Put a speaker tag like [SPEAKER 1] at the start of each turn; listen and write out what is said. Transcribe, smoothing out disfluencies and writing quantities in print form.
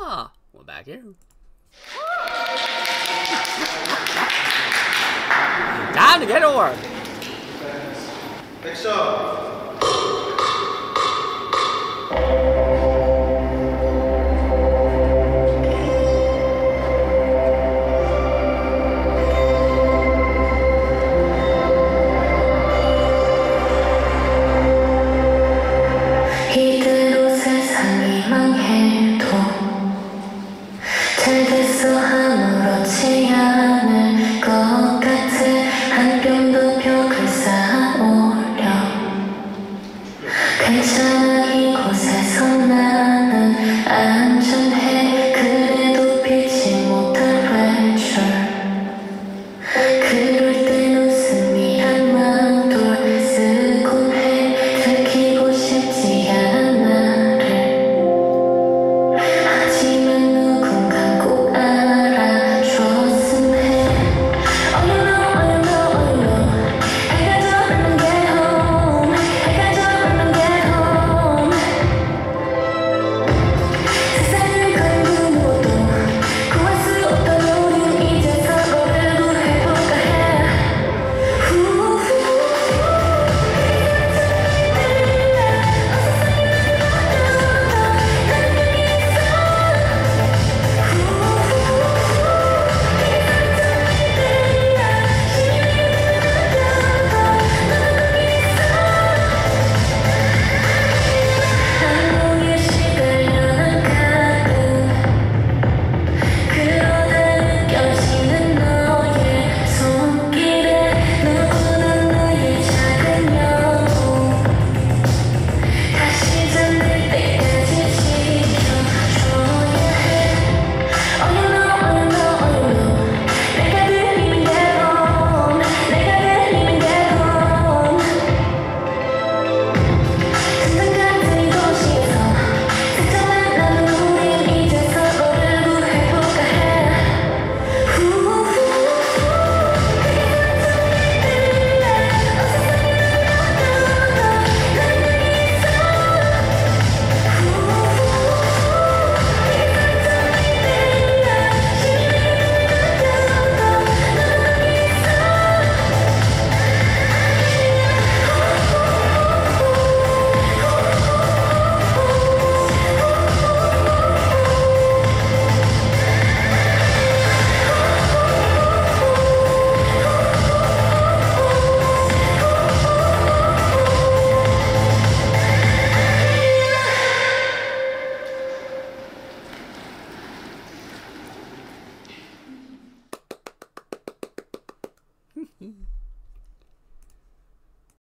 [SPEAKER 1] Ah, we're back here. Time to get to work.
[SPEAKER 2] Next up.
[SPEAKER 3] 이대로 세상이 망해도 잘 됐어 아무렇지 않을 것 같아 한 뼘도 벽을 쌓아오려 괜찮아 이곳에서 나는 안전해 그래도 피지 못할 외출 그럴 땐 웃음이란 망돌 쓰곤 해 들키고 싶지 않은 나를 하지만 누군가 꼭 알아줬음 해 Oh you know, oh you know, oh you know I got to run and get home I got to run and get home 세상을 가린 그 무엇도 구할 수 없던 우린 이제 서로를 구해볼까 해 한국에 시달려난 가끔 그러다 느껴지는 너의 손길에 누구는 너의 작은 여우 다시 잠들 때까지 지켜줘야 해 Oh you know, oh you know, oh you know 내가 들리면 get home 내가 들리면 get home 등등 같은 이곳에서 슬쩍 만나는 우린 이제 서로를 구해볼까 해